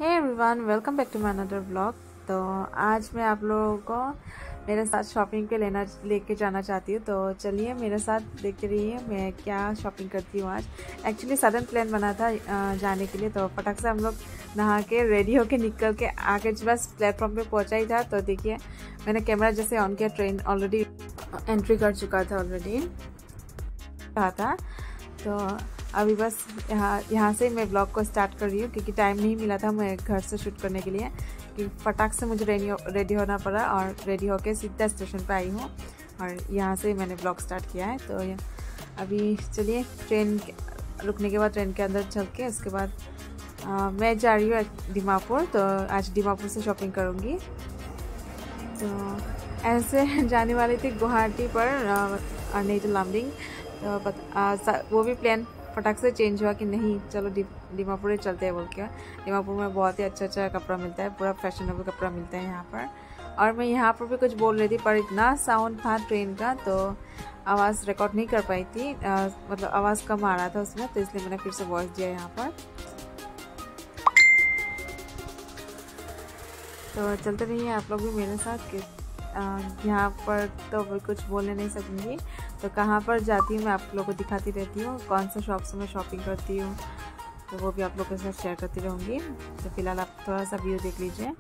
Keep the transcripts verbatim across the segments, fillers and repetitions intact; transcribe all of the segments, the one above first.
Hey everyone, welcome back to my another vlog. तो आज मैं आप लोगों को मेरे साथ शॉपिंग पे लेना लेके जाना चाहती हूँ। तो चलिए मेरे साथ देखते रहिए मैं क्या शॉपिंग करती हूँ आज। एक्चुअली सडन प्लान बना था जाने के लिए, तो फटाक से हम लोग नहा के रेडी होके निकल के आके बस प्लेटफॉर्म पे पहुँचा ही था। तो देखिए मैंने कैमरा जैसे ऑन किया, ट्रेन ऑलरेडी एंट्री कर चुका था ऑलरेडी रहा था। तो अभी बस यहाँ यहाँ से मैं ब्लॉग को स्टार्ट कर रही हूँ क्योंकि टाइम नहीं मिला था मैं घर से शूट करने के लिए, कि फटाक से मुझे रेडी रेडी होना पड़ा और रेडी होके सीधा स्टेशन पे आई हूँ और यहाँ से मैंने ब्लॉग स्टार्ट किया है। तो अभी चलिए ट्रेन रुकने के बाद ट्रेन के अंदर चल के उसके बाद आ, मैं जा रही हूँ दीमापुर। तो आज दीमापुर से शॉपिंग करूँगी। तो ऐसे जाने वाली थी गुवाहाटी पर और नहीं तो लामडिंग। तो पता वो भी प्लान फटाक से चेंज हुआ कि नहीं चलो दीमापुर चलते हैं बोल के। दीमापुर में बहुत ही अच्छा अच्छा कपड़ा मिलता है, पूरा फैशनेबल कपड़ा मिलता है यहाँ पर। और मैं यहाँ पर भी कुछ बोल रही थी पर इतना साउंड था ट्रेन का तो आवाज़ रिकॉर्ड नहीं कर पाई थी, आ, मतलब आवाज़ कम आ रहा था उसमें, तो इसलिए मैंने फिर से वॉइस दिया यहाँ पर। तो चलते रहिए आप लोग भी मेरे साथ कि यहाँ पर तो मैं कुछ बोलने नहीं सकूँगी। तो कहाँ पर जाती हूँ मैं आप लोगों को दिखाती रहती हूँ, कौन सा शॉप से मैं शॉपिंग करती हूँ तो वो भी आप लोगों के साथ शेयर करती रहूँगी। तो फिलहाल आप थोड़ा सा व्यू देख लीजिए।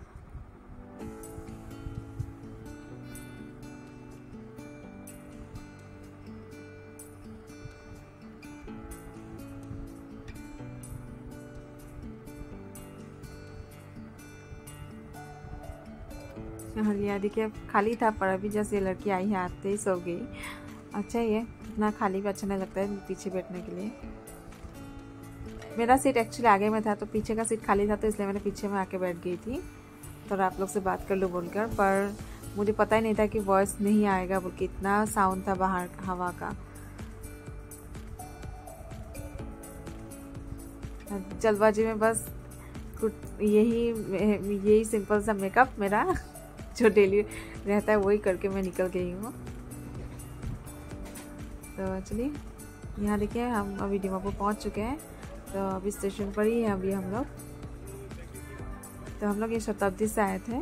हाँ देखिए खाली था पर अभी जैसे ये लड़की आई है आते ही सो गई। अच्छा ही है, इतना खाली भी अच्छा नहीं लगता है पीछे बैठने के लिए। मेरा सीट एक्चुअली आगे में था तो पीछे का सीट खाली था तो इसलिए मैंने पीछे में आके बैठ गई थी तो आप लोग से बात कर लूँ बोलकर। पर मुझे पता ही नहीं था कि वॉइस नहीं आएगा बोल के, इतना साउंड था बाहर हवा का। जल्दबाजी में बस यही यही सिंपल सा मेकअप मेरा जो डेली रहता है वही करके मैं निकल गई हूँ। तो चलिए यहाँ देखिए हम अभी दीमापुर पहुँच चुके हैं। तो अभी स्टेशन पर ही है अभी हम लोग। तो हम लोग ये शताब्दी से आए थे।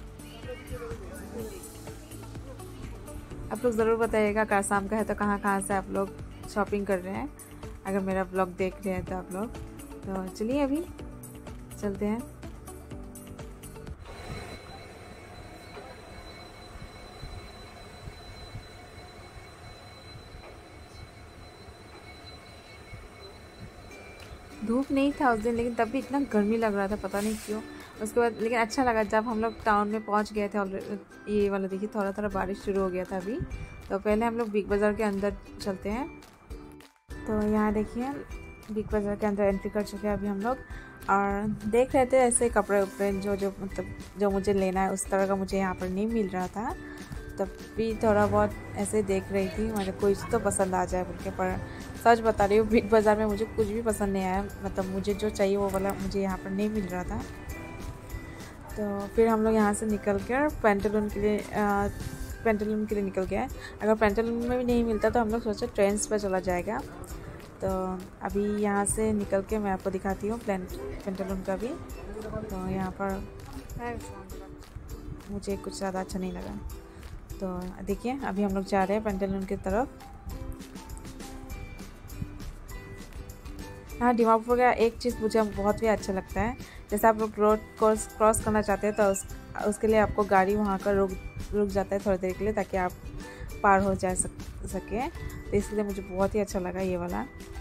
आप लोग ज़रूर बताइएगा कारसाम का है तो कहाँ कहाँ से आप लोग शॉपिंग कर रहे हैं, अगर मेरा ब्लॉग देख रहे हैं तो आप लोग। तो चलिए अभी चलते हैं। धूप नहीं था उस दिन लेकिन तब भी इतना गर्मी लग रहा था, पता नहीं क्यों। उसके बाद लेकिन अच्छा लगा जब हम लोग टाउन में पहुंच गए थे। ऑलरेडी ये वाला देखिए थोड़ा थोड़ा बारिश शुरू हो गया था अभी। तो पहले हम लोग बिग बाज़ार के अंदर चलते हैं। तो यहाँ देखिए बिग बाज़ार के अंदर एंट्री कर चुके हैं अभी हम लोग और देख रहे थे ऐसे कपड़े उपड़े जो जो मतलब जो मुझे लेना है उस तरह का मुझे यहाँ पर नहीं मिल रहा था। तब भी थोड़ा बहुत ऐसे देख रही थी, मुझे कुछ तो पसंद आ जाए बोल के। पर सच बता रही हूँ बिग बाज़ार में मुझे कुछ भी पसंद नहीं आया, मतलब मुझे जो चाहिए वो वाला मुझे यहाँ पर नहीं मिल रहा था। तो फिर हम लोग यहाँ से निकल कर पेंटालून के लिए पेंटालून के लिए निकल गए। अगर पेंटालून में भी नहीं मिलता तो हम लोग सोचे ट्रेन पर चला जाएगा। तो अभी यहाँ से निकल के मैं आपको दिखाती हूँ प्लान पेंटालून का भी। तो यहाँ पर मुझे कुछ ज़्यादा अच्छा नहीं लगा। तो देखिए अभी हम लोग जा रहे हैं पेंटालून की तरफ। हाँ दीमापुर का एक चीज़ मुझे बहुत ही अच्छा लगता है, जैसे आप लोग रोड क्रॉस क्रॉस करना चाहते हैं तो उस, उसके लिए आपको गाड़ी वहाँ का रुक रुक जाता है थोड़ी देर के लिए ताकि आप पार हो जा सक, सके। तो इसलिए मुझे बहुत ही अच्छा लगा ये वाला।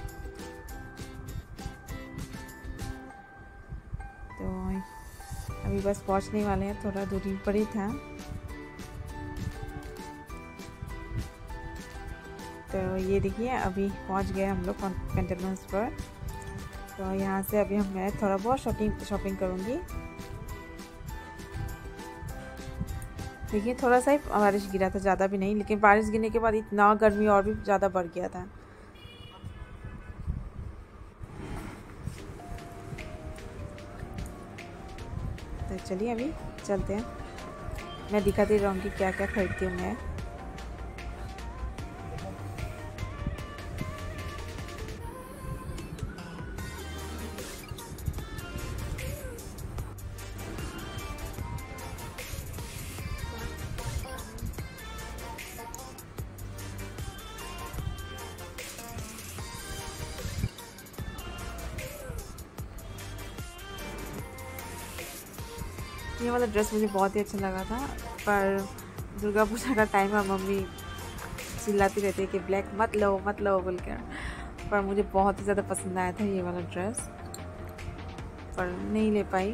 तो अभी बस पहुँचने वाले हैं, थोड़ा दूरी पर ही था। तो ये देखिए अभी पहुंच गए हम लोग पेंटालून्स पर। तो यहाँ से अभी हम मैं थोड़ा बहुत शॉपिंग शॉपिंग करूँगी। देखिए थोड़ा सा ही बारिश गिरा था, ज़्यादा भी नहीं, लेकिन बारिश गिरने के बाद इतना गर्मी और भी ज़्यादा बढ़ गया था। तो चलिए अभी चलते हैं, मैं दिखाती रहूँगी क्या क्या खरीदती हूँ मैं। ये वाला ड्रेस मुझे बहुत ही अच्छा लगा था, पर दुर्गा पूजा का टाइम है, मम्मी चिल्लाती रहती है कि ब्लैक मत लो मत लो बोल कर, पर मुझे बहुत ही ज़्यादा पसंद आया था ये वाला ड्रेस, पर नहीं ले पाई।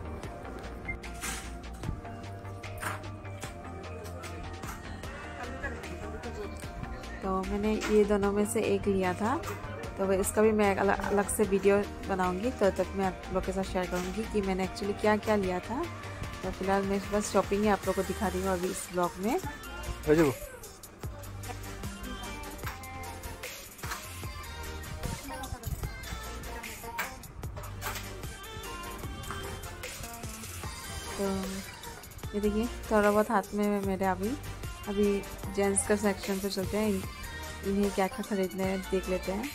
तो मैंने ये दोनों में से एक लिया था, तो इसका भी मैं अलग अलग से वीडियो बनाऊंगी, तो तक मैं आप लोग के साथ शेयर करूंगी कि मैंने एक्चुअली क्या क्या लिया था। तो फिलहाल मैं बस शॉपिंग ही आप लोग को दिखा रही हूँ अभी इस ब्लॉग में। तो ये देखिए थोड़ा बहुत हाथ में मेरे अभी अभी जेंट्स का सेक्शन पे चलते हैं, इन्हें क्या क्या खरीदने हैं देख लेते हैं।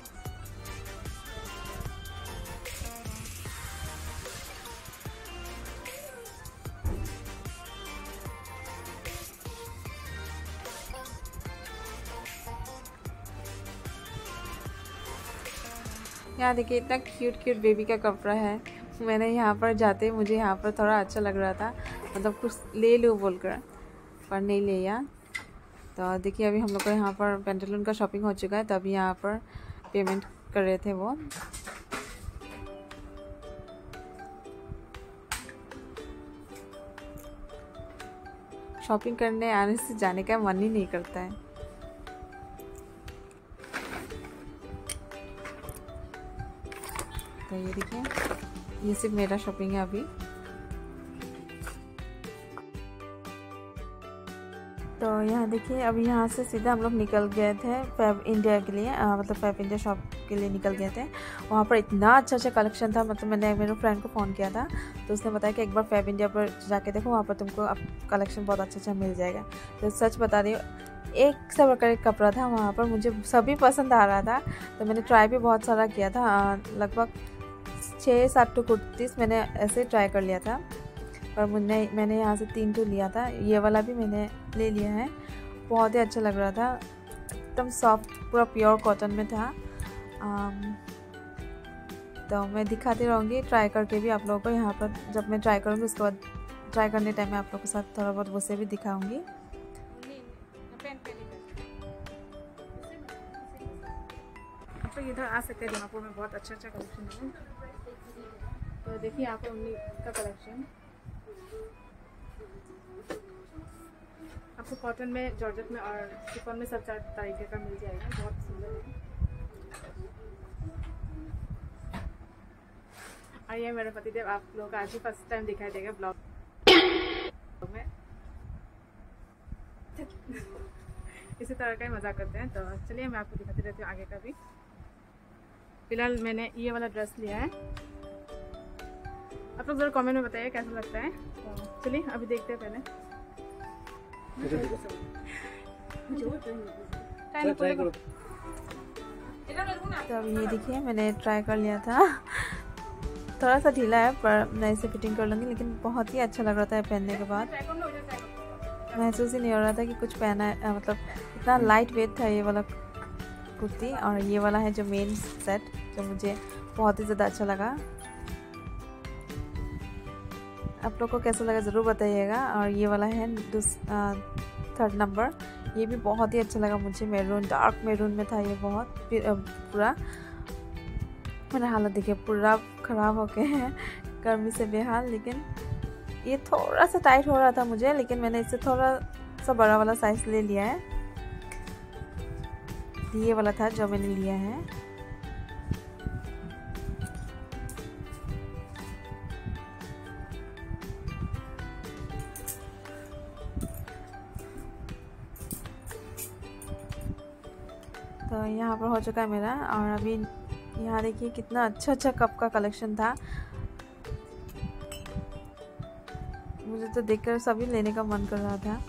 यहाँ देखिए इतना क्यूट क्यूट बेबी का कपड़ा है। मैंने यहाँ पर जाते मुझे यहाँ पर थोड़ा अच्छा लग रहा था, मतलब कुछ ले लूँ बोलकर, पर नहीं लिया। तो देखिए अभी हम लोग को यहाँ पर पेंटालून का शॉपिंग हो चुका है, तो अभी यहाँ पर पेमेंट कर रहे थे वो। शॉपिंग करने आने से जाने का मन ही नहीं करता है। तो ये देखिए ये सिर्फ मेरा शॉपिंग है अभी। तो यहाँ देखिए अभी यहाँ से सीधा हम लोग निकल गए थे फैब इंडिया के लिए, आ, मतलब फैब इंडिया शॉप के लिए निकल गए थे। वहाँ पर इतना अच्छा अच्छा कलेक्शन था, मतलब मैंने मेरे फ्रेंड को फ़ोन किया था, तो उसने बताया कि एक बार फैब इंडिया पर जाके देखो, वहाँ पर तुमको अब कलेक्शन बहुत अच्छा अच्छा मिल जाएगा। तो सच बता रही हूँ, एक सब प्रकार का कपड़ा था वहाँ पर, मुझे सभी पसंद आ रहा था। तो मैंने ट्राई भी बहुत सारा किया था, लगभग छः सात टू कुर्तीस मैंने ऐसे ट्राई कर लिया था, पर मुझे मैंने यहाँ से तीन टू लिया था। ये वाला भी मैंने ले लिया है, बहुत ही अच्छा लग रहा था, एकदम सॉफ्ट पूरा प्योर कॉटन में था। आम, तो मैं दिखाती रहूँगी ट्राई करके भी आप लोगों को। यहाँ पर जब मैं ट्राई करूँगी उसके बाद ट्राई करने टाइम में आप लोगों के साथ थोड़ा बहुत उसे भी दिखाऊँगी। तो इधर आ सकते हैं, जमापुर में बहुत अच्छा अच्छा कलेक्शन है। तो देखिए यहाँ पर उन्नी का कलेक्शन आपको कॉटन में, जॉर्जेट में और शिफॉन में सब चार तरीके का मिल जाएगा, बहुत सुंदर है। और ये मेरे पतिदेव आप लोगों का आज ही फर्स्ट टाइम दिखाई देगा ब्लॉग में। इसी तरह का ही मजा करते हैं। तो चलिए मैं आपको दिखाती रहती हूँ आगे का भी। फिलहाल मैंने ये वाला ड्रेस लिया है, आप लोग जरा कमेंट में बताइए कैसा लगता है। तो चलिए अभी देखते हैं पहले। तो अभी ये देखिए मैंने ट्राई कर लिया था, थोड़ा सा ढीला है पर मैं इसे फिटिंग कर लूँगी, लेकिन बहुत ही अच्छा लग रहा था पहनने के बाद। महसूस ही नहीं हो रहा था कि कुछ पहना है, मतलब इतना लाइट वेट था ये वाला कुर्ती। और ये वाला है जो मेन सेट, जो मुझे बहुत ही ज़्यादा अच्छा लगा। आप लोग को कैसा लगा ज़रूर बताइएगा। और ये वाला है थर्ड नंबर, ये भी बहुत ही अच्छा लगा मुझे, मैरून, डार्क मैरून में था ये, बहुत पूरा मेरा हालत देखिए पूरा ख़राब हो गए हैं गर्मी से बेहाल। लेकिन ये थोड़ा सा टाइट हो रहा था मुझे, लेकिन मैंने इससे थोड़ा सा बड़ा वाला साइज़ ले लिया है। ये वाला था जो मैंने लिया है। तो यहाँ पर हो चुका है मेरा। और अभी यहाँ देखिए कितना अच्छा अच्छा कप का कलेक्शन था, मुझे तो देखकर सभी लेने का मन कर रहा था।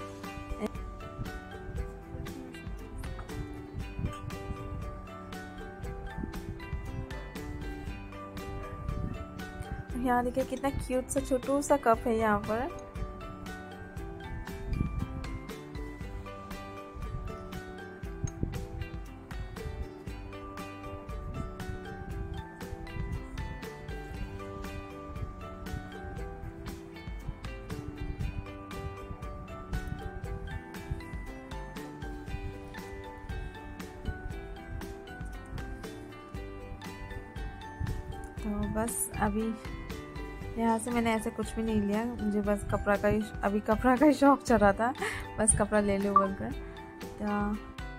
यहाँ देखिए कितना क्यूट सा छोटू सा कप है यहाँ पर। तो बस अभी यहाँ से मैंने ऐसे कुछ भी नहीं लिया, मुझे बस कपड़ा का ही अभी कपड़ा का ही शौक चल रहा था, बस कपड़ा ले लो बोलकर। तो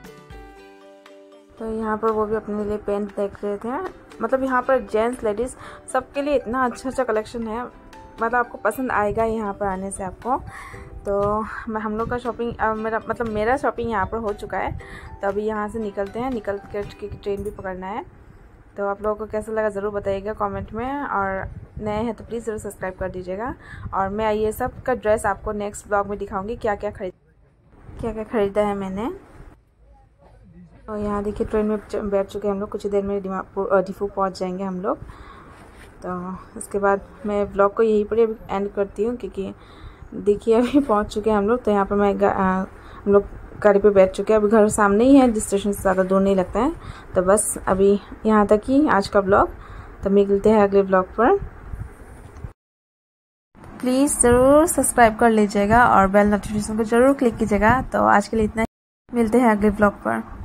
तो यहाँ पर वो भी अपने लिए पेंट देख रहे थे। मतलब यहाँ पर जेंट्स लेडीज़ सबके लिए इतना अच्छा अच्छा कलेक्शन है, मतलब आपको पसंद आएगा यहाँ पर आने से आपको। तो मैं हम लोग का शॉपिंग मेरा मतलब मेरा शॉपिंग यहाँ पर हो चुका है। तो अभी यहाँ से निकलते हैं, निकल कर ट्रेन भी पकड़ना है। तो आप लोगों को कैसा लगा ज़रूर बताइएगा कमेंट में, और नए हैं तो प्लीज़ ज़रूर सब्सक्राइब कर दीजिएगा। और मैं ये सब का ड्रेस आपको नेक्स्ट ब्लॉग में दिखाऊंगी, क्या क्या खरीद क्या क्या ख़रीदा है मैंने। और यहाँ देखिए ट्रेन में बैठ चुके हैं हम लोग, कुछ ही देर में डिफू पहुँच जाएंगे हम लोग। तो इसके बाद मैं ब्लॉग को यहीं पर एंड करती हूँ, क्योंकि देखिए अभी पहुँच चुके हैं हम लोग। तो यहाँ पर मैं हम लोग गाड़ी पे बैठ चुके हैं, अभी घर सामने ही है, जिस स्टेशन से ज़्यादा दूर नहीं लगता है। तो बस अभी यहाँ तक ही आज का ब्लॉग, तो मिलते हैं अगले ब्लॉग पर। प्लीज़ ज़रूर सब्सक्राइब कर लीजिएगा और बेल नोटिफिकेशन को ज़रूर क्लिक कीजिएगा। तो आज के लिए इतना ही, मिलते हैं अगले ब्लॉग पर।